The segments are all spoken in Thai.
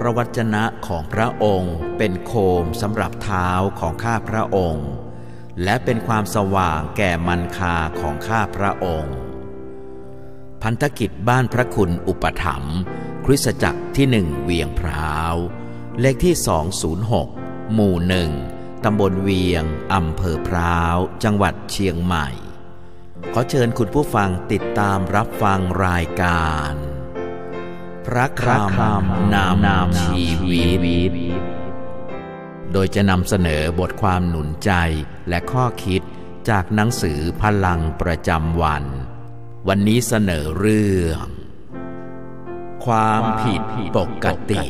ระวจนะของพระองค์เป็นโคมสำหรับเท้าของข้าพระองค์และเป็นความสว่างแก่มรรคาของข้าพระองค์พันธกิจบ้านพระคุณอุปถัมภ์คริสตจักรที่1เวียงพร้าวเลขที่206หมู่1ตำบลเวียงอำเภอพร้าวจังหวัดเชียงใหม่ขอเชิญคุณผู้ฟังติดตามรับฟังรายการพระคำนำชีวิตโดยจะนำเสนอบทความหนุนใจและข้อคิดจากหนังสือพลังประจำวันนี้เสนอเรื่องความผิดปกติ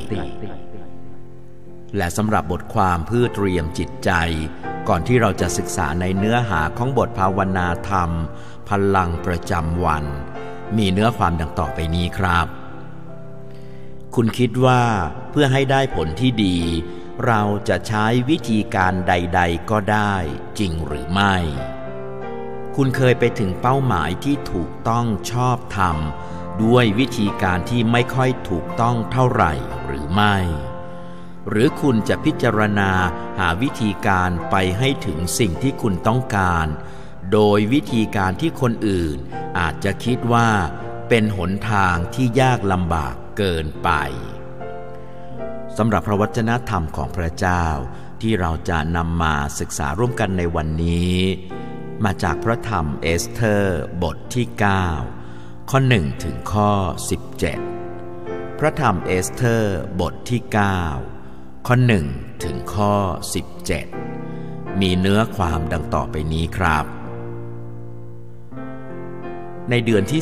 และสำหรับบทความเพื่อเตรียมจิตใจก่อนที่เราจะศึกษาในเนื้อหาของบทภาวนาธรรมพลังประจำวันมีเนื้อความดังต่อไปนี้ครับคุณคิดว่าเพื่อให้ได้ผลที่ดีเราจะใช้วิธีการใดๆก็ได้จริงหรือไม่คุณเคยไปถึงเป้าหมายที่ถูกต้องชอบธรรมด้วยวิธีการที่ไม่ค่อยถูกต้องเท่าไหร่หรือไม่หรือคุณจะพิจารณาหาวิธีการไปให้ถึงสิ่งที่คุณต้องการโดยวิธีการที่คนอื่นอาจจะคิดว่าเป็นหนทางที่ยากลำบากเกินไปสำหรับพระวจนะธรรมของพระเจ้าที่เราจะนำมาศึกษาร่วมกันในวันนี้มาจากพระธรรมเอสเธอร์บทที่9ข้อ1ถึงข้อ17พระธรรมเอสเธอร์บทที่9ข้อ1ถึงข้อ17มีเนื้อความดังต่อไปนี้ครับในเดือนที่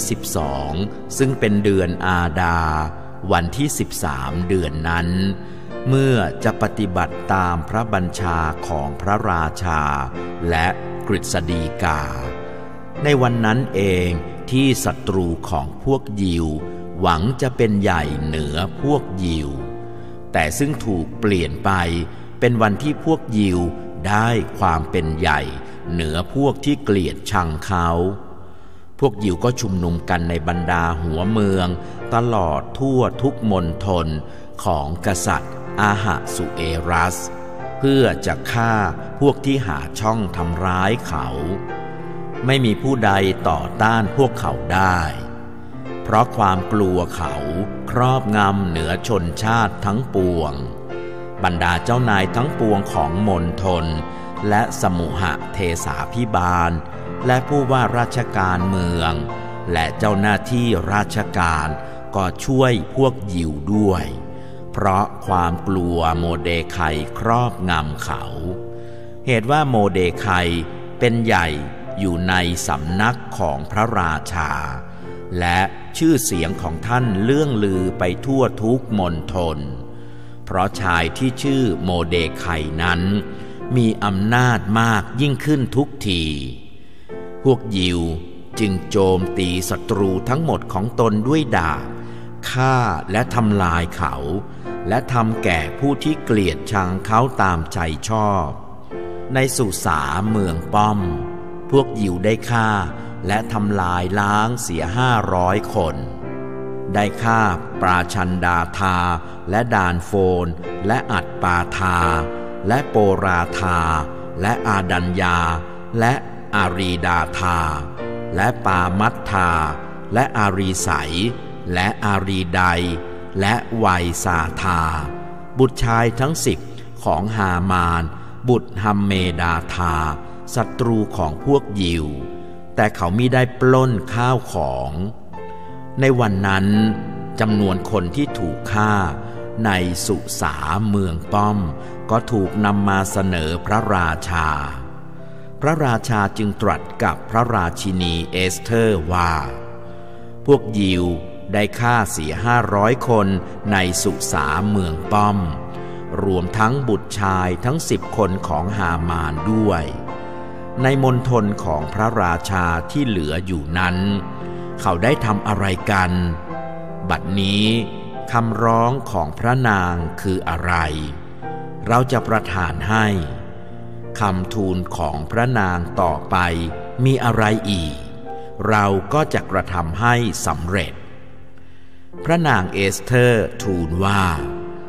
12ซึ่งเป็นเดือนอาดาวันที่13เดือนนั้นเมื่อจะปฏิบัติตามพระบัญชาของพระราชาและกฤษฎีกาในวันนั้นเองที่ศัตรูของพวกยิวหวังจะเป็นใหญ่เหนือพวกยิวแต่ซึ่งถูกเปลี่ยนไปเป็นวันที่พวกยิวได้ความเป็นใหญ่เหนือพวกที่เกลียดชังเขาพวกยิวก็ชุมนุมกันในบรรดาหัวเมืองตลอดทั่วทุกมณฑลของกษัตริย์อาหะสุเอรัสเพื่อจะฆ่าพวกที่หาช่องทำร้ายเขาไม่มีผู้ใดต่อต้านพวกเขาได้เพราะความกลัวเขาครอบงำเหนือชนชาติทั้งปวงบรรดาเจ้านายทั้งปวงของมณฑลและสมุหเทสาภิบาลและผู้ว่าราชการเมืองและเจ้าหน้าที่ราชการก็ช่วยพวกยิวด้วยเพราะความกลัวโมเดไคครอบงำเขาเหตุว่าโมเดไคเป็นใหญ่อยู่ในสำนักของพระราชาและชื่อเสียงของท่านเลื่องลือไปทั่วทุกมณฑลเพราะชายที่ชื่อโมเดไคนั้นมีอำนาจมากยิ่งขึ้นทุกทีพวกยิวจึงโจมตีศัตรูทั้งหมดของตนด้วยดาบฆ่าและทำลายเขาและทำแก่ผู้ที่เกลียดชังเขาตามใจชอบในสุสาเมืองป้อมพวกยิวได้ฆ่าและทำลายล้างเสีย500 คนได้ฆ่าปราชันดาธาและดานโฟนและอัดปาธาและโปราธาและอาดัญญาและอารีดาธาและปามัตธาและอารีไสและอารีไดและไวสาธาบุตรชายทั้ง10ของฮามานบุตรฮัมเมดาธาศัตรูของพวกยิวแต่เขามิได้ปล้นข้าวของในวันนั้นจำนวนคนที่ถูกฆ่าในสุสาเมืองป้อมก็ถูกนำมาเสนอพระราชาพระราชาจึงตรัสกับพระราชินีเอสเธอร์ว่าพวกยิวได้ฆ่าเสีย500 คนในสุสาเมืองป้อมรวมทั้งบุตรชายทั้ง10 คนของฮามานด้วยในมณฑลของพระราชาที่เหลืออยู่นั้นเขาได้ทำอะไรกันบัดนี้คำร้องของพระนางคืออะไรเราจะประทานให้คำทูลของพระนางต่อไปมีอะไรอีกเราก็จะกระทำให้สำเร็จพระนางเอสเธอร์ทูลว่า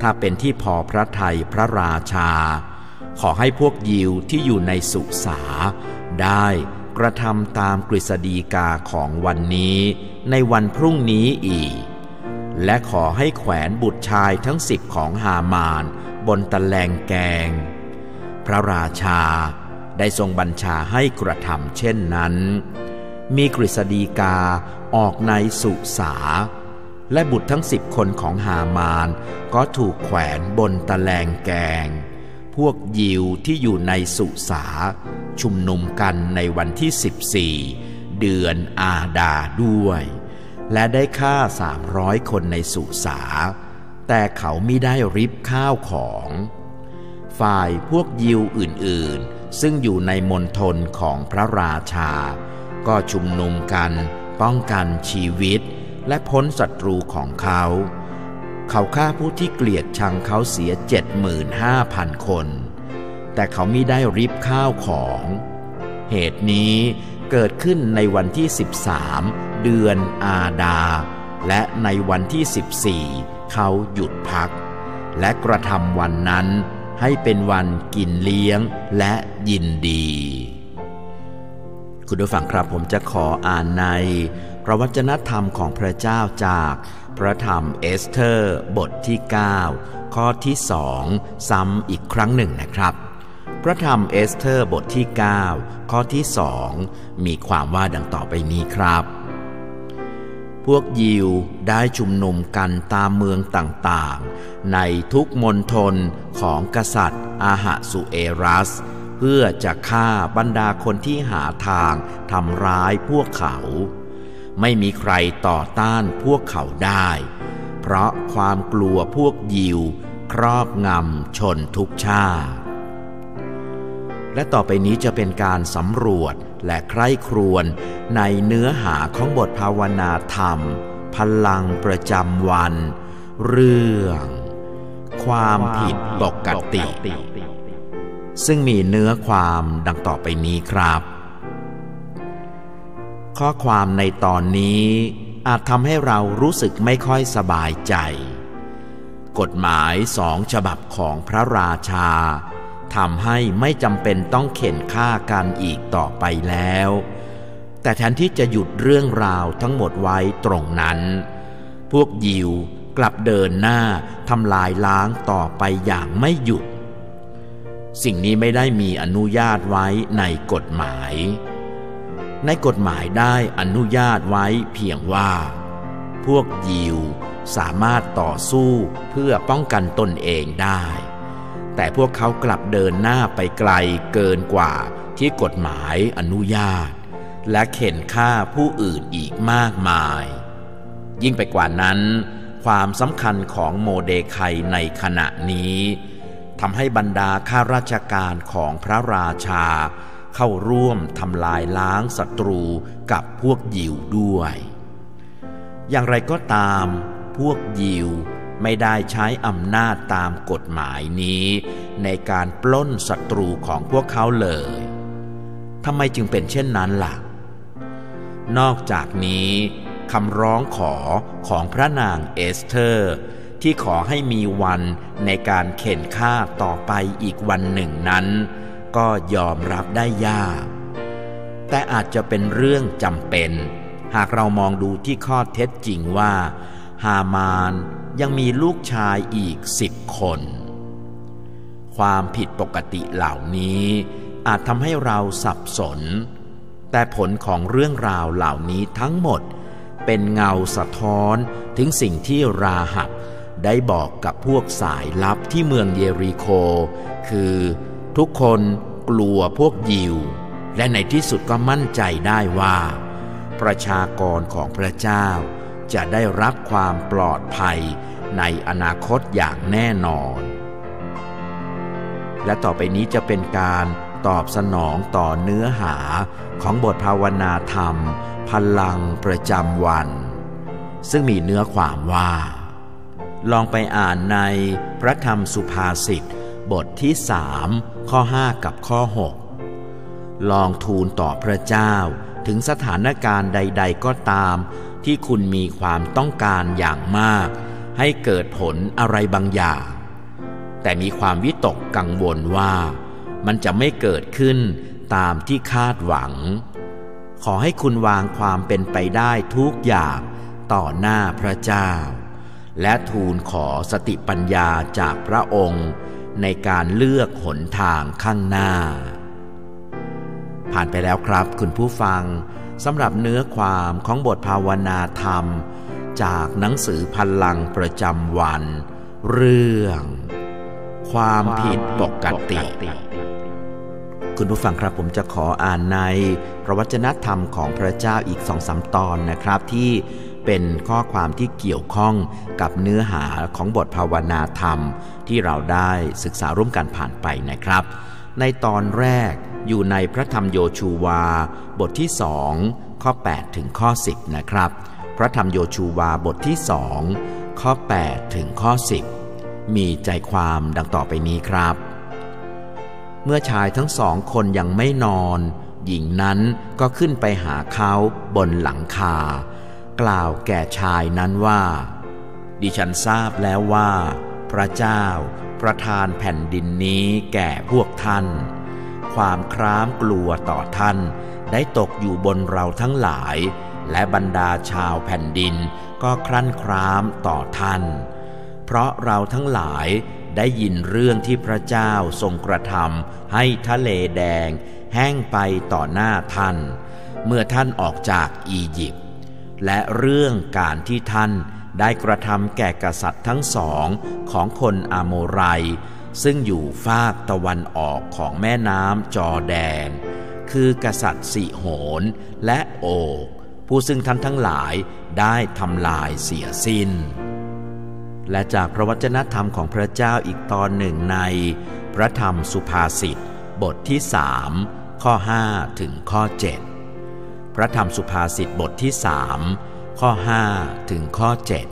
ถ้าเป็นที่พอพระทัยพระราชาขอให้พวกยิวที่อยู่ในสุสาได้กระทำตามกฤษฎีกาของวันนี้ในวันพรุ่งนี้อีกและขอให้แขวนบุตรชายทั้ง10ของฮามานบนตะแลงแกงพระราชาได้ทรงบัญชาให้กระทำเช่นนั้นมีกฤษฎีกาออกในสุสาและบุตรทั้ง10คนของฮามานก็ถูกแขวนบนตะแลงแกงพวกยิวที่อยู่ในสุสาชุมนุมกันในวันที่14เดือนอาดาด้วยและได้ฆ่า300คนในสุสาแต่เขามิได้ริบข้าวของฝ่ายพวกยิวอื่นๆซึ่งอยู่ในมณฑลของพระราชาก็ชุมนุมกันป้องกันชีวิตและพ้นศัตรูของเขาฆ่าผู้ที่เกลียดชังเขาเสีย 75,000 คนแต่เขามิได้ริบข้าวของเหตุนี้เกิดขึ้นในวันที่13เดือนอาดาและในวันที่14เขาหยุดพักและกระทำวันนั้นให้เป็นวันกินเลี้ยงและยินดีคุณผู้ฟังครับผมจะขออ่านในพระวจนะธรรมของพระเจ้าจากพระธรรมเอสเธอร์บทที่9ข้อที่2ซ้ำอีกครั้งหนึ่งนะครับพระธรรมเอสเธอร์บทที่9ข้อที่2มีความว่าดังต่อไปนี้ครับพวกยิวได้ชุมนุมกันตามเมืองต่างๆในทุกมณฑลของกษัตริย์อาหาสุเอรัสเพื่อจะฆ่าบรรดาคนที่หาทางทำร้ายพวกเขาไม่มีใครต่อต้านพวกเขาได้เพราะความกลัวพวกยิวครอบงำชนทุกชาติและต่อไปนี้จะเป็นการสำรวจและใคร่ครวญในเนื้อหาของบทภาวนาธรรมพลังประจำวันเรื่องความผิดปกติซึ่งมีเนื้อความดังต่อไปนี้ครับข้อความในตอนนี้อาจทำให้เรารู้สึกไม่ค่อยสบายใจกฎหมาย2 ฉบับของพระราชาทำให้ไม่จำเป็นต้องเข็นฆ่ากันอีกต่อไปแล้วแต่แทนที่จะหยุดเรื่องราวทั้งหมดไว้ตรงนั้นพวกยิวกลับเดินหน้าทำลายล้างต่อไปอย่างไม่หยุดสิ่งนี้ไม่ได้มีอนุญาตไว้ในกฎหมายในกฎหมายได้อนุญาตไว้เพียงว่าพวกยิวสามารถต่อสู้เพื่อป้องกันตนเองได้แต่พวกเขากลับเดินหน้าไปไกลเกินกว่าที่กฎหมายอนุญาตและเข็นฆ่าผู้อื่นอีกมากมายยิ่งไปกว่านั้นความสำคัญของโมเดไคในขณะนี้ทำให้บรรดาข้าราชการของพระราชาเข้าร่วมทำลายล้างศัตรูกับพวกยิวด้วยอย่างไรก็ตามพวกยิวไม่ได้ใช้อำนาจตามกฎหมายนี้ในการปล้นศัตรูของพวกเขาเลยทำไมจึงเป็นเช่นนั้นล่ะนอกจากนี้คำร้องขอของพระนางเอสเธอร์ที่ขอให้มีวันในการเข็นฆ่าต่อไปอีกวันหนึ่งนั้นก็ยอมรับได้ยากแต่อาจจะเป็นเรื่องจำเป็นหากเรามองดูที่ข้อเท็จจริงว่าฮามานยังมีลูกชายอีก10 คนความผิดปกติเหล่านี้อาจทำให้เราสับสนแต่ผลของเรื่องราวเหล่านี้ทั้งหมดเป็นเงาสะท้อนถึงสิ่งที่ราหับได้บอกกับพวกสายลับที่เมืองเยริโคคือทุกคนกลัวพวกยิวและในที่สุดก็มั่นใจได้ว่าประชากรของพระเจ้าจะได้รับความปลอดภัยในอนาคตอย่างแน่นอนและต่อไปนี้จะเป็นการตอบสนองต่อเนื้อหาของบทภาวนาธรรมพลังประจำวันซึ่งมีเนื้อความว่าลองไปอ่านในพระธรรมสุภาษิตบทที่3ข้อ5กับข้อ6ลองทูลต่อพระเจ้าถึงสถานการณ์ใดๆก็ตามที่คุณมีความต้องการอย่างมากให้เกิดผลอะไรบางอย่างแต่มีความวิตกกังวลว่ามันจะไม่เกิดขึ้นตามที่คาดหวังขอให้คุณวางความเป็นไปได้ทุกอย่างต่อหน้าพระเจ้าและทูลขอสติปัญญาจากพระองค์ในการเลือกหนทางข้างหน้าผ่านไปแล้วครับคุณผู้ฟังสำหรับเนื้อความของบทภาวนาธรรมจากหนังสือพลังประจำวันเรื่องความผิดปกติคุณผู้ฟังครับผมจะขออ่านในพระวจนะธรรมของพระเจ้าอีก 2-3 ตอนนะครับที่เป็นข้อความที่เกี่ยวข้องกับเนื้อหาของบทภาวนาธรรมที่เราได้ศึกษาร่วมกันผ่านไปนะครับในตอนแรกอยู่ในพระธรรมโยชูวาบทที่2ข้อ8ถึงข้อ10นะครับพระธรรมโยชูวาบทที่2ข้อ8ถึงข้อ10มีใจความดังต่อไปนี้ครับเมื่อชายทั้งสองคนยังไม่นอนหญิงนั้นก็ขึ้นไปหาเขาบนหลังคากล่าวแก่ชายนั้นว่าดิฉันทราบแล้วว่าพระเจ้าประทานแผ่นดินนี้แก่พวกท่านความคร้ามกลัวต่อท่านได้ตกอยู่บนเราทั้งหลายและบรรดาชาวแผ่นดินก็ครั่นคร้ามต่อท่านเพราะเราทั้งหลายได้ยินเรื่องที่พระเจ้าทรงกระทำให้ทะเลแดงแห้งไปต่อหน้าท่านเมื่อท่านออกจากอียิปต์และเรื่องการที่ท่านได้กระทำแก่กษัตริย์ทั้งสองของคนอาโมไรซึ่งอยู่ฟากตะวันออกของแม่น้ำจอร์แดนคือกษัตริย์สิโหนและโอกผู้ซึ่งท่านทั้งหลายได้ทำลายเสียสิ้นและจากพระวจนะธรรมของพระเจ้าอีกตอนหนึ่งในพระธรรมสุภาษิตบทที่3ข้อ5ถึงข้อ7พระธรรมสุภาษิตบทที่3ข้อ5ถึงข้อ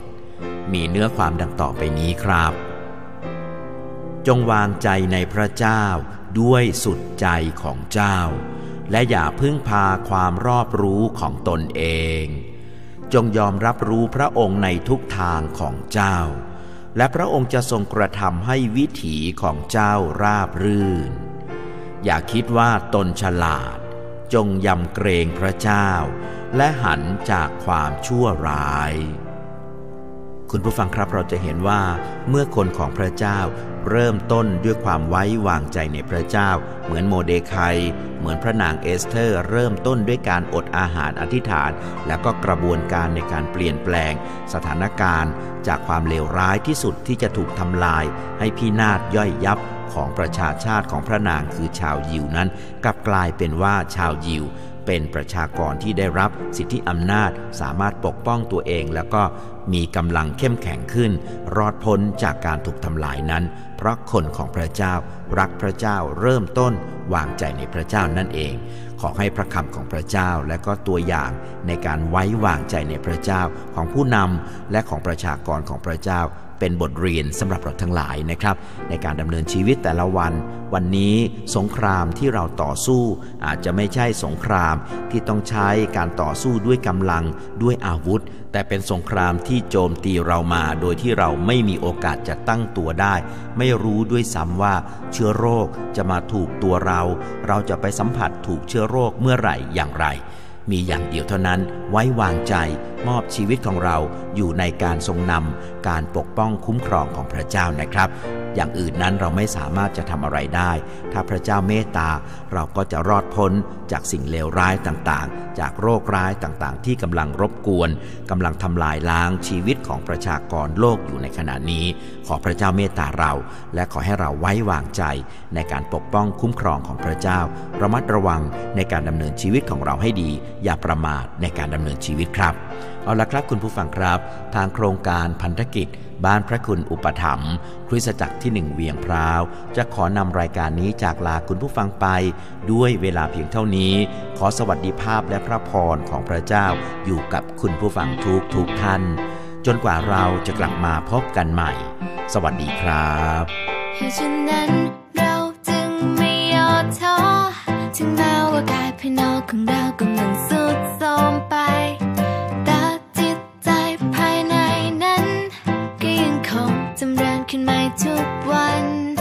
7มีเนื้อความดังต่อไปนี้ครับจงวางใจในพระเจ้าด้วยสุดใจของเจ้าและอย่าพึ่งพาความรอบรู้ของตนเองจงยอมรับรู้พระองค์ในทุกทางของเจ้าและพระองค์จะทรงกระทำให้วิถีของเจ้าราบรื่นอย่าคิดว่าตนฉลาดจงยำเกรงพระเจ้าและหันจากความชั่วร้ายคุณผู้ฟังครับเราจะเห็นว่าเมื่อคนของพระเจ้าเริ่มต้นด้วยความไว้วางใจในพระเจ้าเหมือนโมเดคัยเหมือนพระนางเอสเธอร์เริ่มต้นด้วยการอดอาหารอธิษฐานแล้วก็กระบวนการในการเปลี่ยนแปลงสถานการณ์จากความเลวร้ายที่สุดที่จะถูกทำลายให้พินาศย่อยยับของประชาชาติของพระนางคือชาวยิวนั้นกลับกลายเป็นว่าชาวยิวเป็นประชากรที่ได้รับสิทธิอำนาจสามารถปกป้องตัวเองแล้วก็มีกำลังเข้มแข็งขึ้นรอดพ้นจากการถูกทำลายนั้นเพราะคนของพระเจ้ารักพระเจ้าเริ่มต้นวางใจในพระเจ้านั่นเองขอให้พระคำของพระเจ้าและก็ตัวอย่างในการไว้วางใจในพระเจ้าของผู้นำและของประชากรของพระเจ้าเป็นบทเรียนสำหรับเราทั้งหลายนะครับในการดำเนินชีวิตแต่ละวันนี้สงครามที่เราต่อสู้อาจจะไม่ใช่สงครามที่ต้องใช้การต่อสู้ด้วยกำลังด้วยอาวุธแต่เป็นสงครามที่โจมตีเรามาโดยที่เราไม่มีโอกาสจะตั้งตัวได้ไม่รู้ด้วยซ้ำว่าเชื้อโรคจะมาถูกตัวเราจะไปสัมผัสถูกเชื้อโรคเมื่อไหร่อย่างไรมีอย่างเดียวเท่านั้นไว้วางใจมอบชีวิตของเราอยู่ในการทรงนำการปกป้องคุ้มครองของพระเจ้านะครับอย่างอื่นนั้นเราไม่สามารถจะทำอะไรได้ถ้าพระเจ้าเมตตาเราก็จะรอดพ้นจากสิ่งเลวร้ายต่างๆจากโรคร้ายต่างๆที่กำลังรบกวนกำลังทำลายล้างชีวิตของประชากรโลกอยู่ในขณะนี้ขอพระเจ้าเมตตาเราและขอให้เราไว้วางใจในการปกป้องคุ้มครองของพระเจ้าระมัดระวังในการดำเนินชีวิตของเราให้ดีอย่าประมาทในการดำเนินชีวิตครับเอาละครับคุณผู้ฟังครับทางโครงการพันธกิจบ้านพระคุณอุปถัมภ์คริสตจักรที่1เวียงพร้าวจะขอนำรายการนี้จากลาคุณผู้ฟังไปด้วยเวลาเพียงเท่านี้ขอสวัสดิภาพและพระพรของพระเจ้าอยู่กับคุณผู้ฟังทุกท่านจนกว่าเราจะกลับมาพบกันใหม่สวัสดีครับเหตุฉะนั้นเราจึงไม่ย่อท้อถึงแม้ว่ากายภายนอกของเรากำลังทรุดโทรมไปแต่จิตใจภายในนั้นก็ยังคงจำเริญขึ้นใหม่ทุกวัน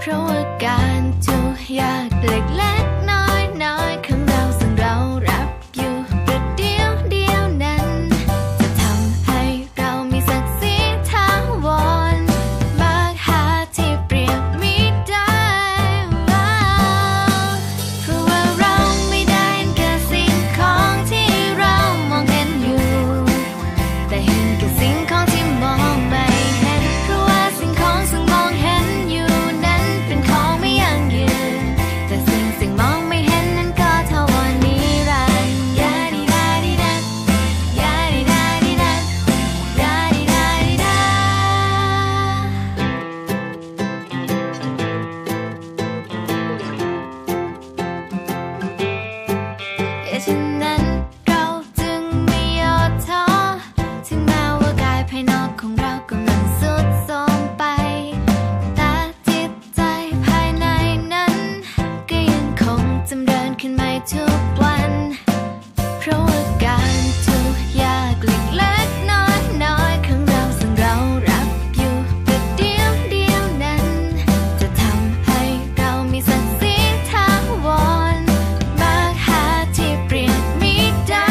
เพราะว่าการทุกข์ยากเล็กๆน้อยๆของเราซึ่งเรารับอยู่ประเดี๋ยวเดียวนั้นจะทำให้เรามีศักดิ์ศรีถาวรมากหาที่เปรียบมิได้เพราะว่าเราไม่ได้เห็นแค่สิ่งของที่เรามองเห็นอยู่แต่เห็นแค่สิ่งของที่มองไม่เห็นเพราะว่าสิ่งของซึ่งมองเห็นอยู่นั้นเป็นของไม่ยั่งยืนแต่สิ่งมองไม่เห็นนั้นก็ถาวรนิรันดร์ยาดิดาดิดายาดิดาดิดายาดิดาดิดาฉะนั้นเราจึงไม่ย่อท้อถึงแม้ว่ากายภายนอกของเรากำลังทรุดโทรมไปแต่จิตใจภายในนั้นก็ยังคงจำเริญขึ้นใหม่ทุกวันเพราะว่าการทุกข์ยากเล็กๆน้อยๆของเราซึ่งเรารับอยู่ประเดี๋ยวเดียวนั้นจะทำให้เรามีศักดิ์ศรีถาวรมากหาที่เปรียบมิได้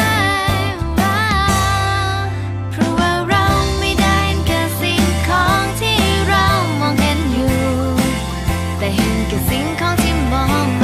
เพราะว่าเราไม่ได้เห็นแค่สิ่งของที่เรามองเห็นอยู่แต่เห็นแค่สิ่งของที่มอง